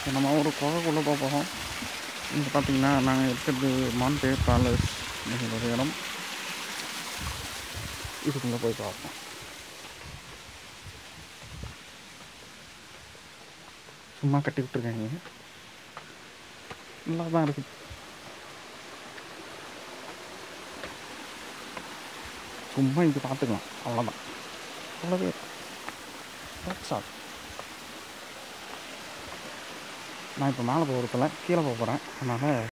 நம்ம ஒரு குகைக்குள்ளே போகிறோம். இங்கே பார்த்தீங்கன்னா நாங்கள் இருக்கிறது மாண்டே பேலஸ் அப்படிங்கிற ஒரு இடம். இதுக்குள்ளே போய் பார்ப்போம். சும்மா கட்டி விட்டுருக்காங்க, நல்லா தான் இருக்குது. சும்மா இங்கே பார்த்துக்கலாம், அவ்வளோதான். அவ்வளோவே சார். நான் இப்போ மேலே போகிறதில்ல, கீழே போக போகிறேன். அதனால்